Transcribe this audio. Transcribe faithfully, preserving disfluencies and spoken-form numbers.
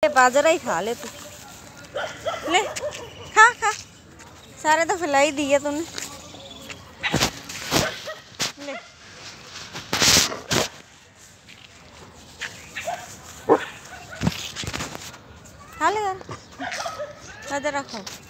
अंडे बाजरा ही खा ले तू। ले खा खा, सारे तो फैला ही दिए तूने। ले खा ले यार, इधर रखो।